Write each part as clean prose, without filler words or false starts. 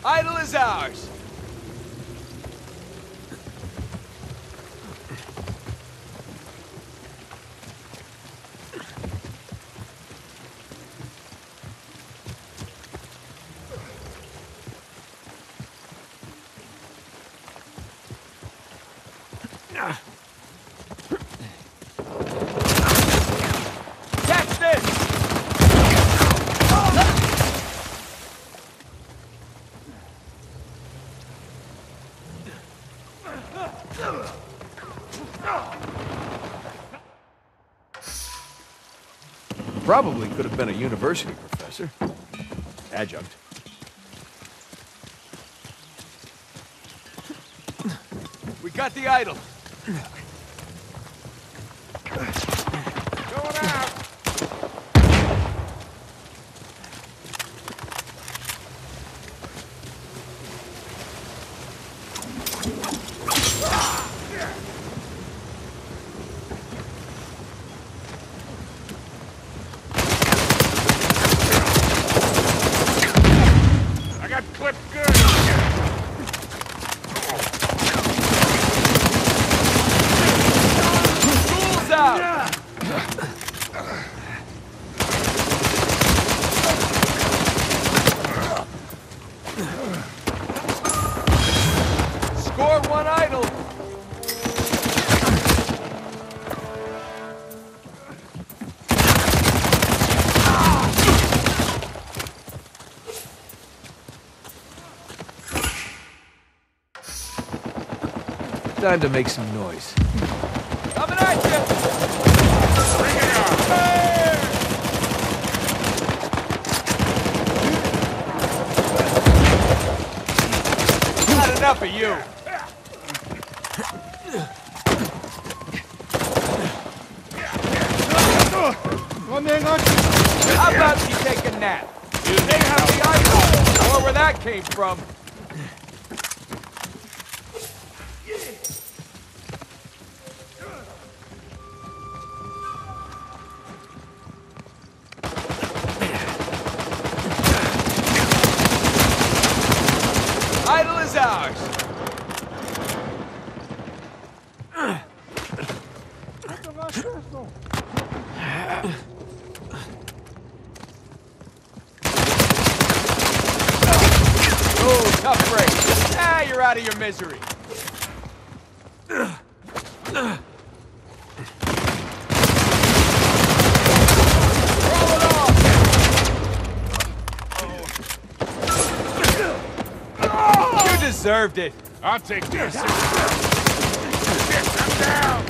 Idol is ours. Catch this! Probably could have been a university professor. Adjunct. We got the idol. Going out. I got clipped good. School's out. Score one idol. Time to make some noise. Coming at you! Bring it on. Not enough of you. How about you take a nap? You may have the idol, or where that came from. Idol is ours. Oh, tough break. Ah, you're out of your misery. Roll it off. You deserved it. I'll take this. Shit, I'm down.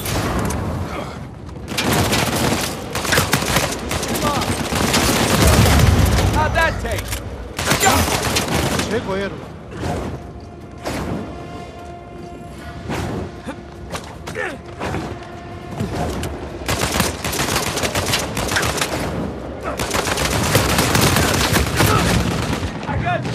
How'd that taste? I got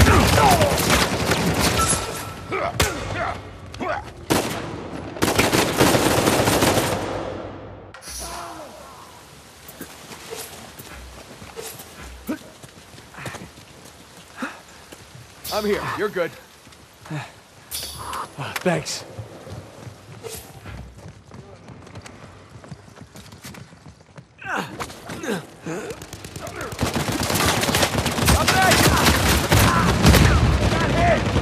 I'm here. You're good. Thanks. Up next! Got hit!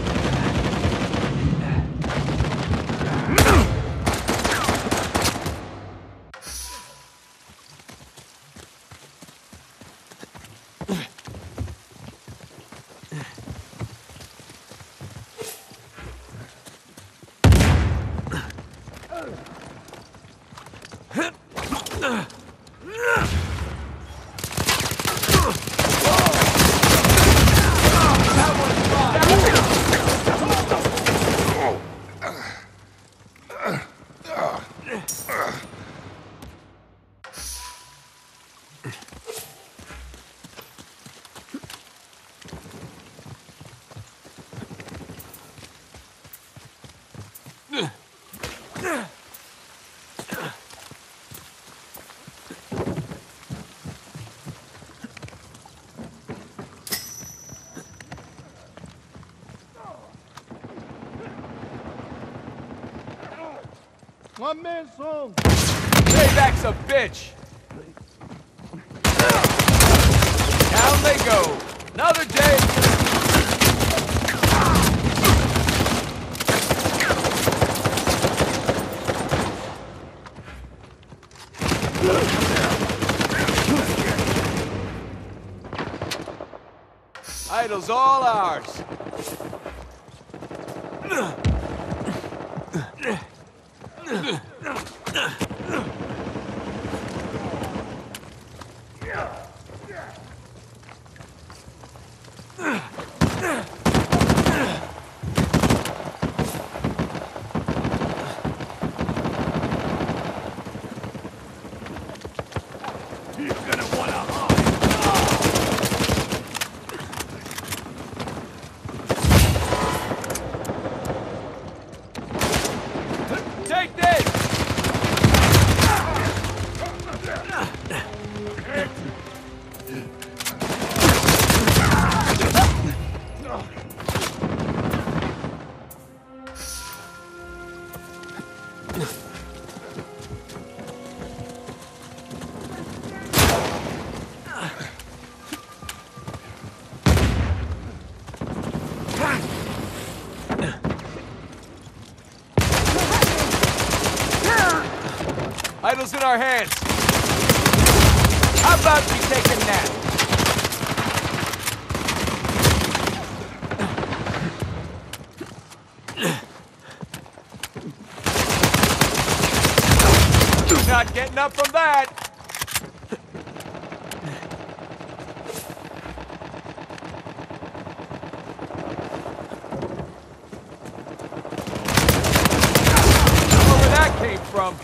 One man song. Payback's a bitch. Down they go. Another day. Idol's all ours. You're gonna wanna hide. Take this! Idol's in our hands. How about you take a nap? Not getting up from that. Don't know where that came from.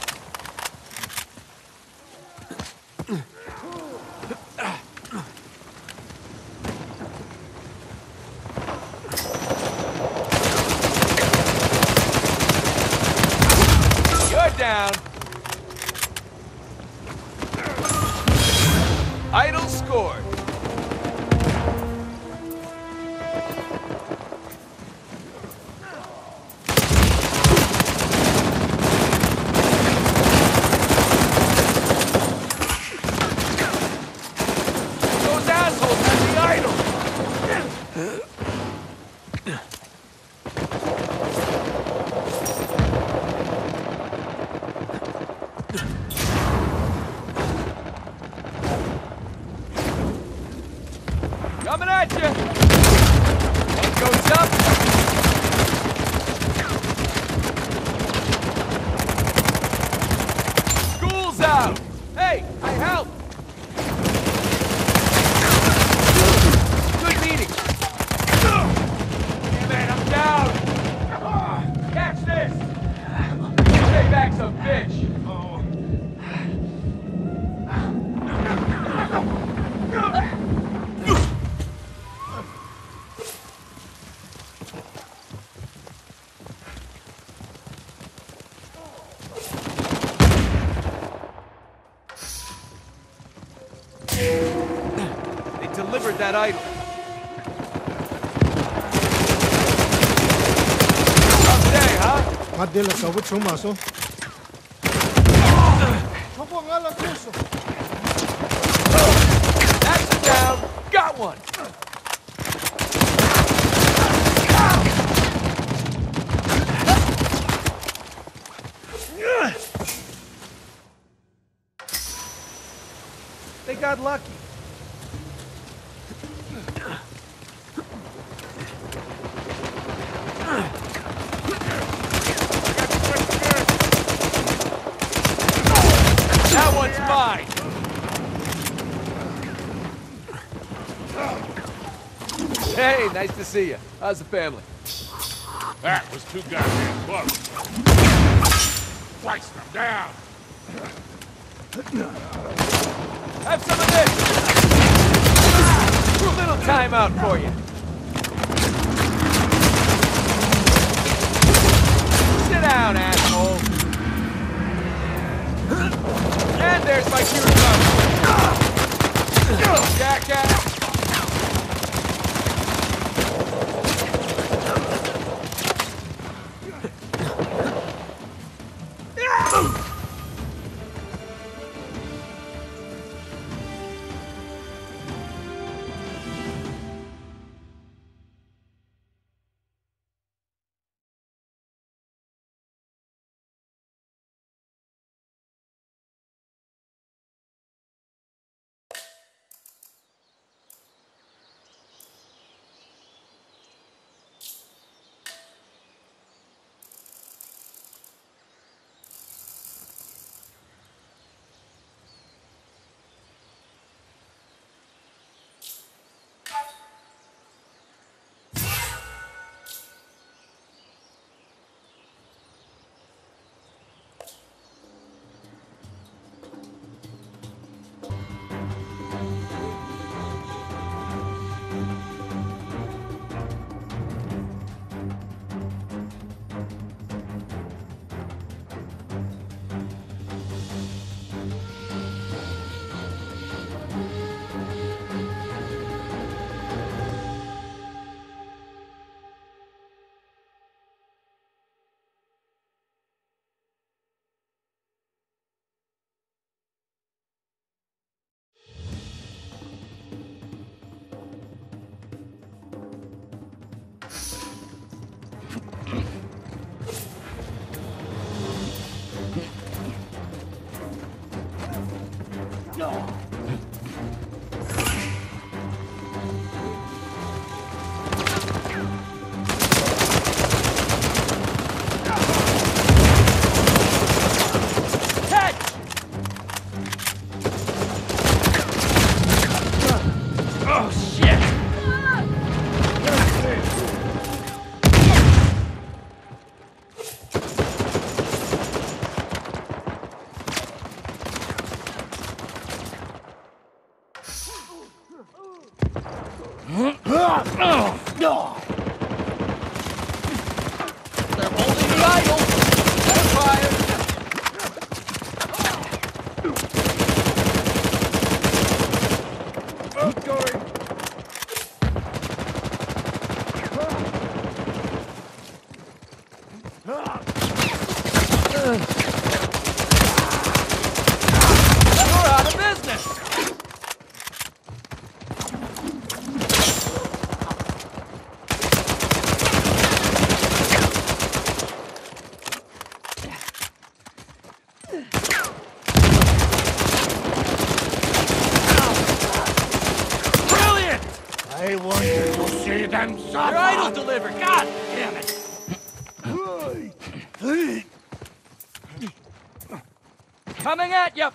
You're down. Idol scored. Those assholes have the idol. Coming at you. One goes up. School's out. Hey, I helped. Good meeting. Man, I'm down. Catch this. Payback's a bitch. They delivered that idol. Tough day, huh? Madela ka with Tomaso. Chopo ngala kuso. That's down. Got one. They got lucky. That one's mine. Hey, nice to see you. How's the family? That was too goddamn close. Slice them down. Have some of this. A little timeout for you. Sit down, asshole. And there's my cue to come. Jackass. They're holding the idol! They're fired! Outgoing! We're out of business! Brilliant! I wanted to see them Your suffer! idol delivered! God damn it! Coming at you!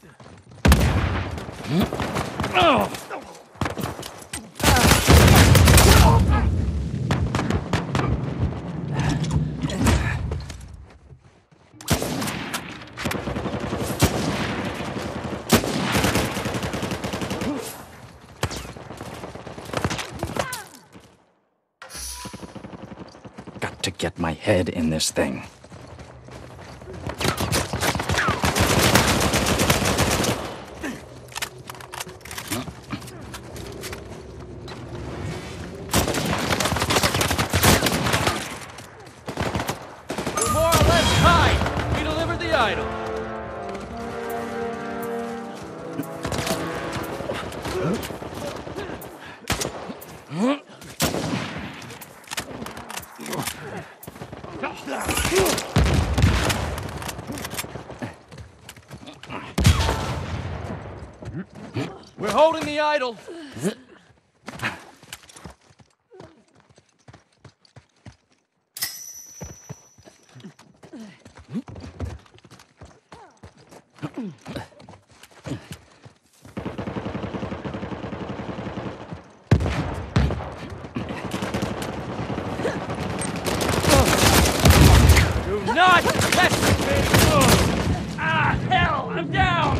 Got to get my head in this thing. We're more or less tied! We delivered the idol! We're holding the idol! Do not test me! Ah, hell! I'm down!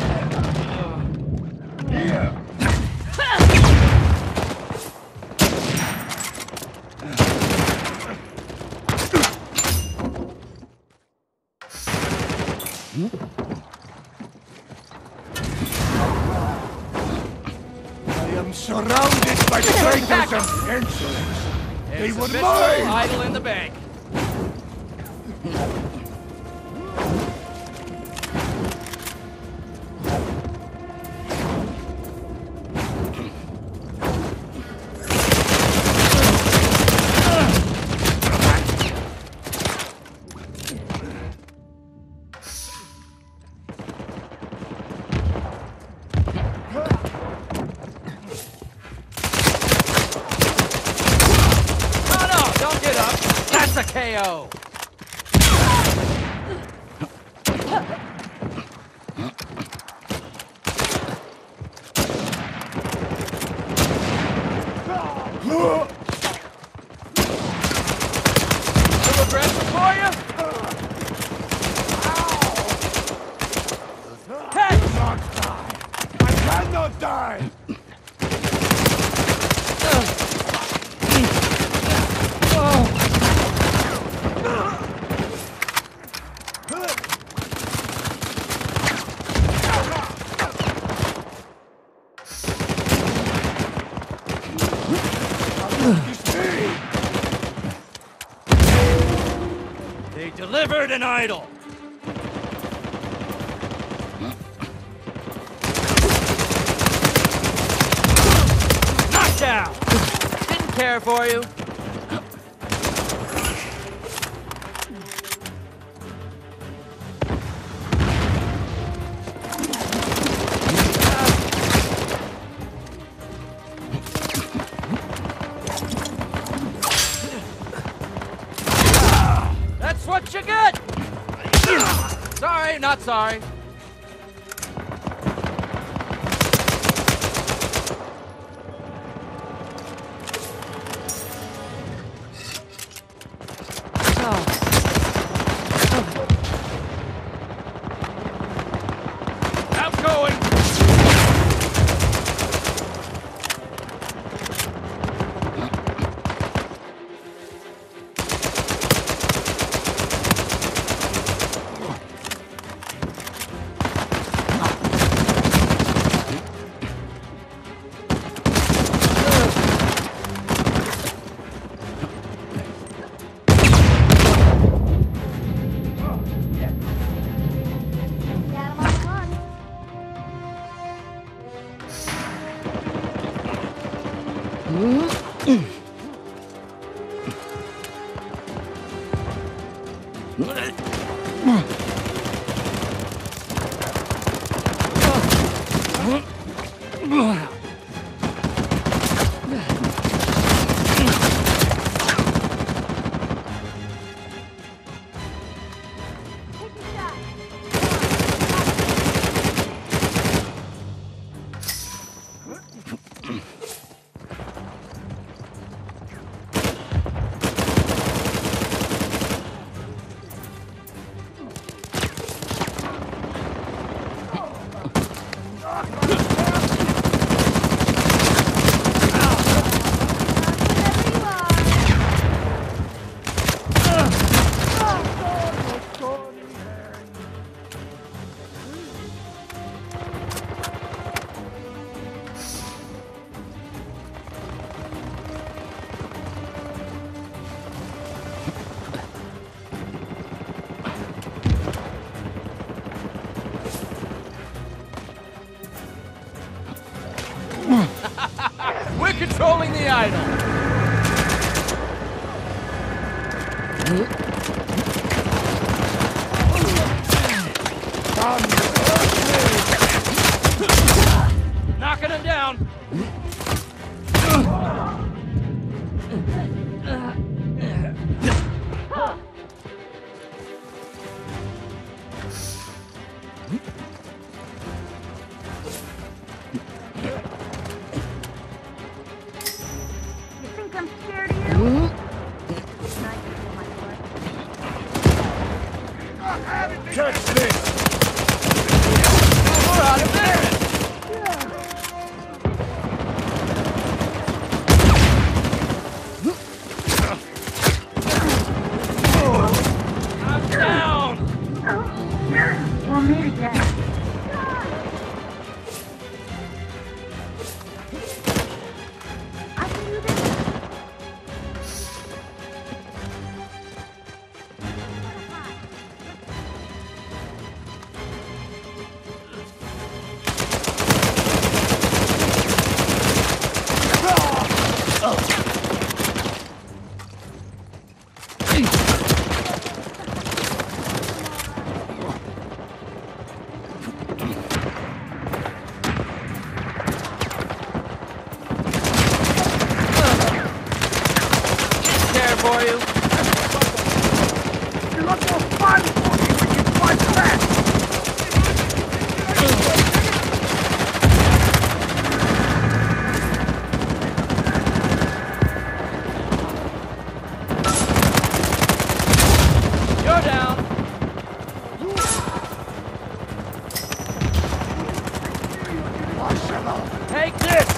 I am surrounded by traitors and insolence! They It's were official, mine! idol in the bank. No, don't get up. That's a KO. Too aggressive for you? Catch! Not die! I cannot die! They delivered an idol. Knockdown. Didn't care for you. That's what you get! Sorry, not sorry. Outgoing! We're controlling the idol! Knocking him down! You think I'm scared of you? Catch this! We're out of there! I'm down! We'll meet again. I can do this. Care for you? You look more fun for me when you fight back! You're down! Take this!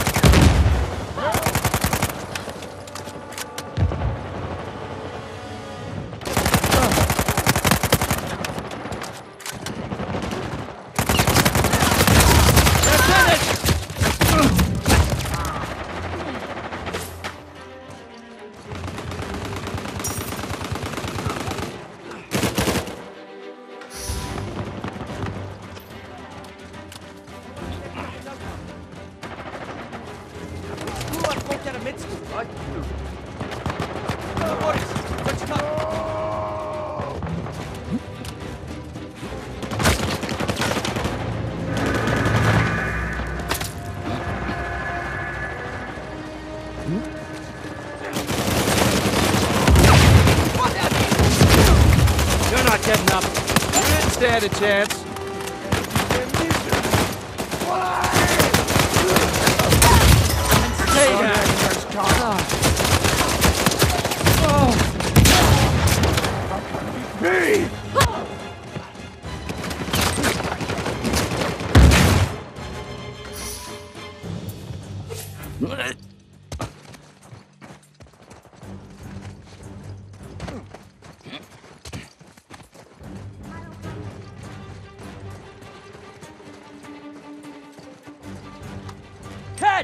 You're not getting up. You didn't stand a chance. Stay down. Me! Catch!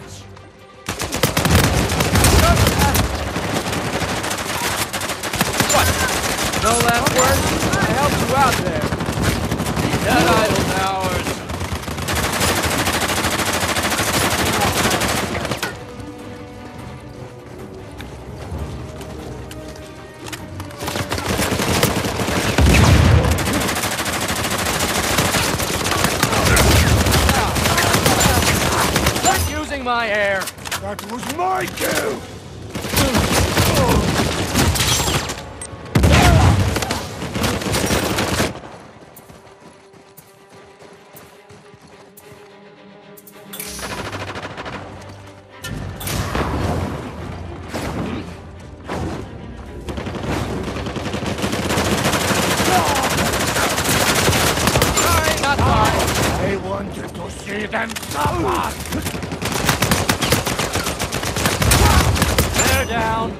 What? No last words? I helped you out there. That idol's ours. That was my cue! I wanted to see them suffer! They're down.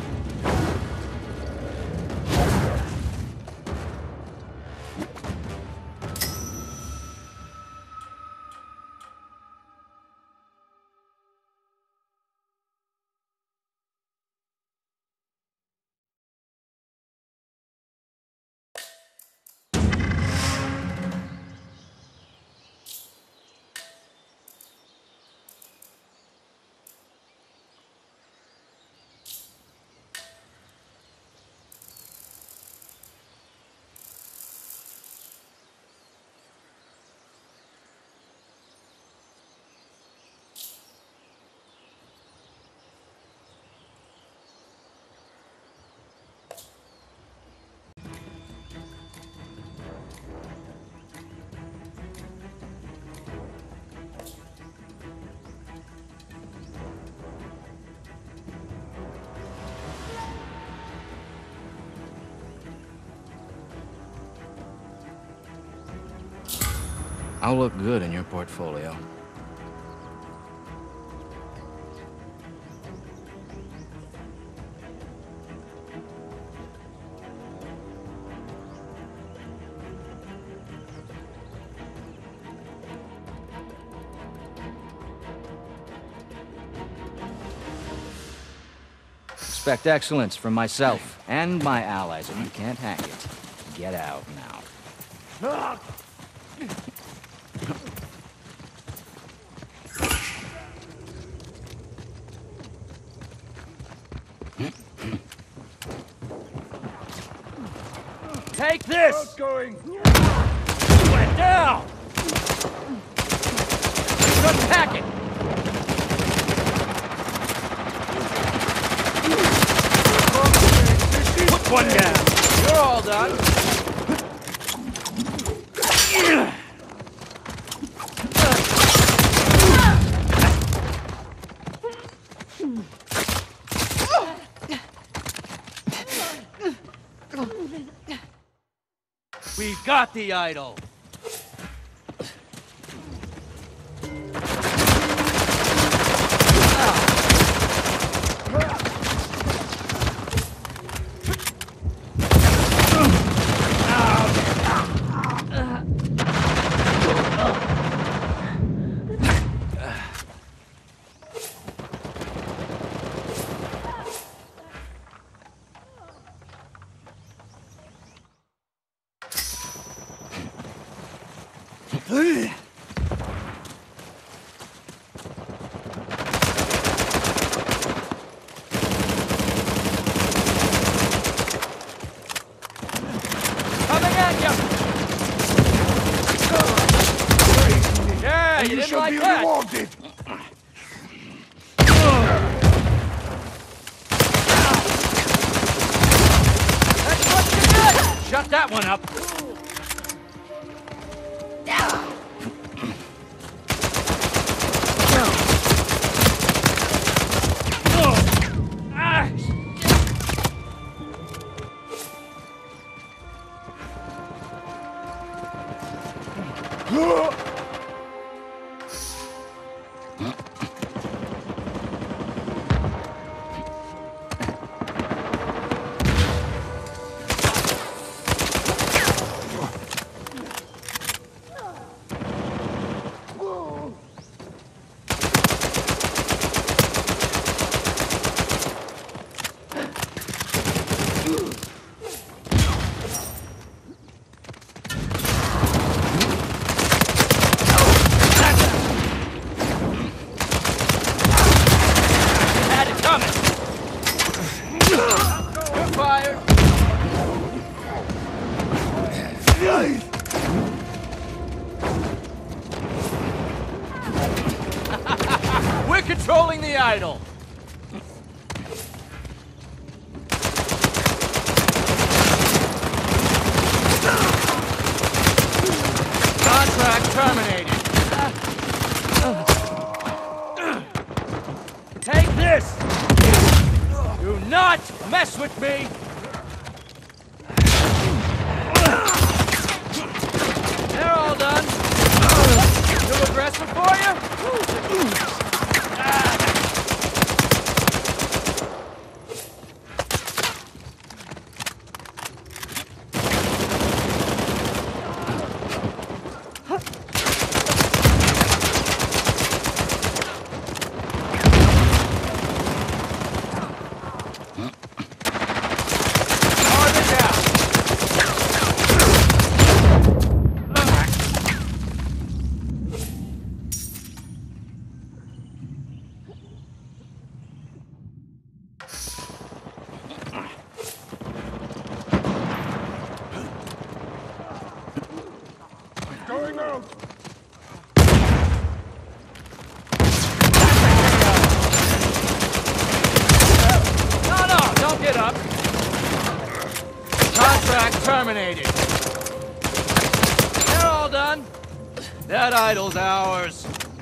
I'll look good in your portfolio. Expect excellence from myself and my allies. If you can't hack it, get out now. Take this! Going! Went down! Couldn't hack it! Put one down! You're all done! We got the idol! You didn't shall like be that. rewarded! That's what you did! Shut that one up! idol. Contract terminated. Take this! Do not mess with me! They're all done. Too aggressive for you? Going out! No, don't get up. Contract terminated. They're all done. That idol's ours.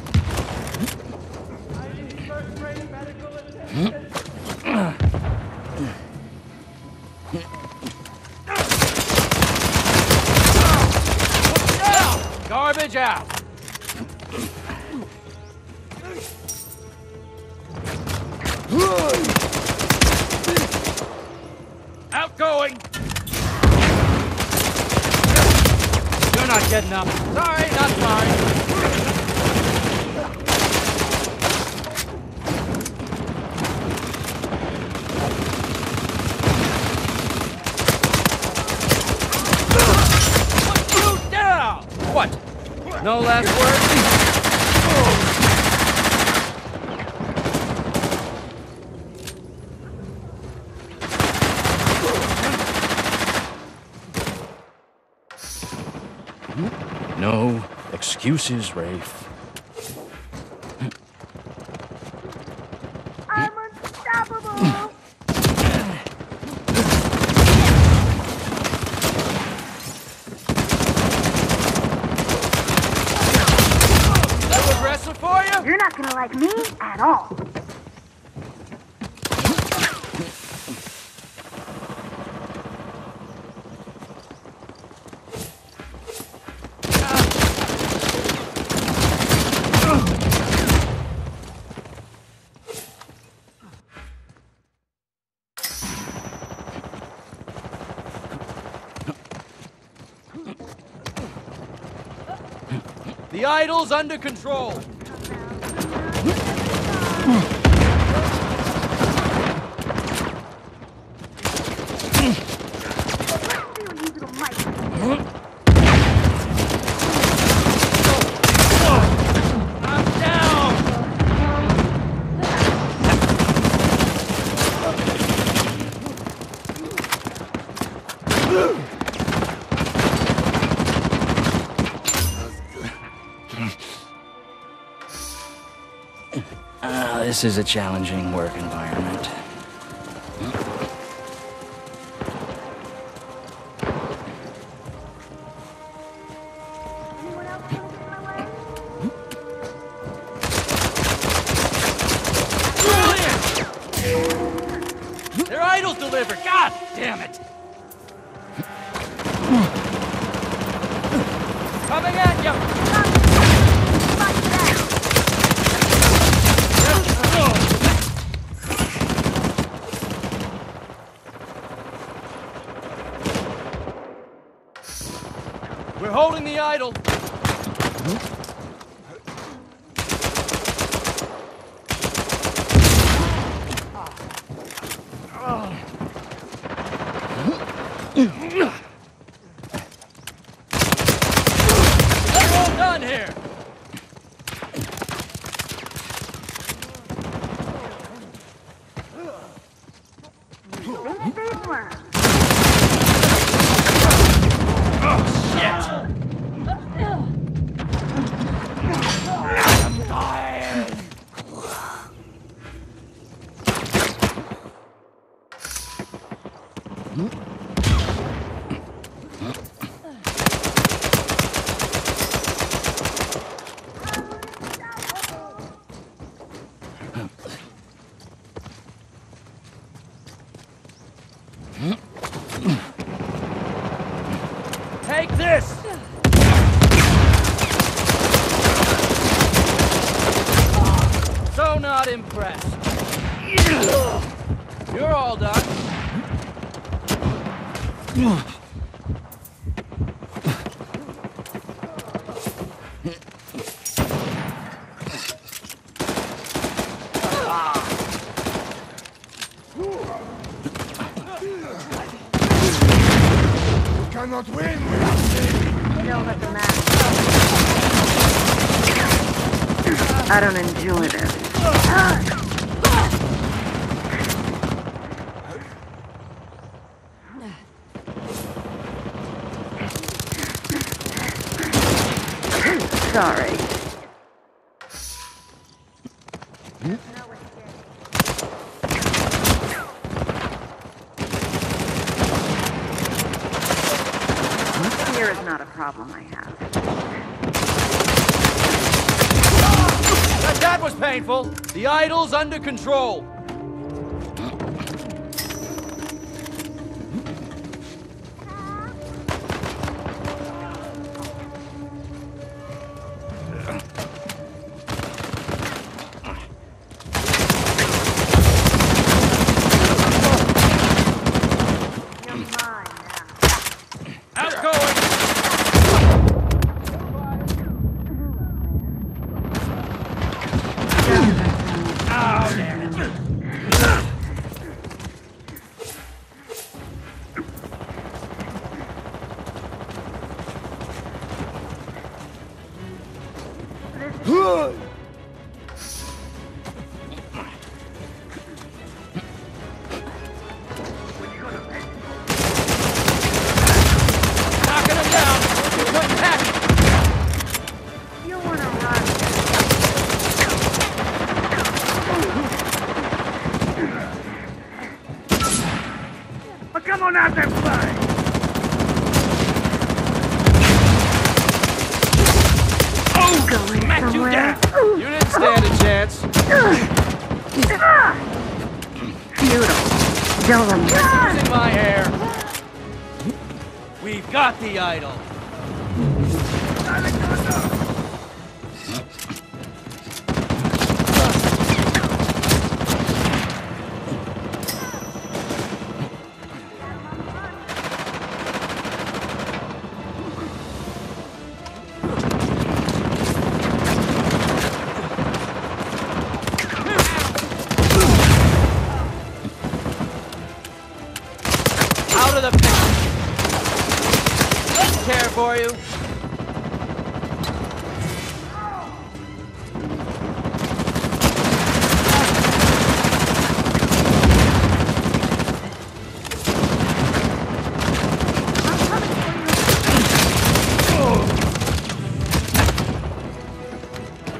Garbage out. Outgoing. You're not getting up. Sorry, not sorry. What? No last word? No excuses, Rafe. I'm unstoppable! Too aggressive for you? You're not gonna like me at all. The idol's under control. I'm down. This is a challenging work environment. Anyone else gonna get in my way? Brilliant! Their idol's delivered. God damn it! Coming at you! We're holding the idol. We're all done here. Big one. Take this! So not impressed. You're all done. Cannot win without me. Don't let the match. I don't enjoy this. Sorry. Fear is not a problem I have. That was painful. The idol's under control. Knocking him down. Good heck. You wanna run? But come on out there, play! Going Smacked you somewhere? down. You didn't stand a chance. Futile. Don't let me. Losing my hair. We've got the idol. Out of the picture. Take care for you.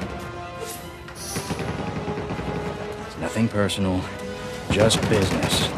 Nothing personal, just business.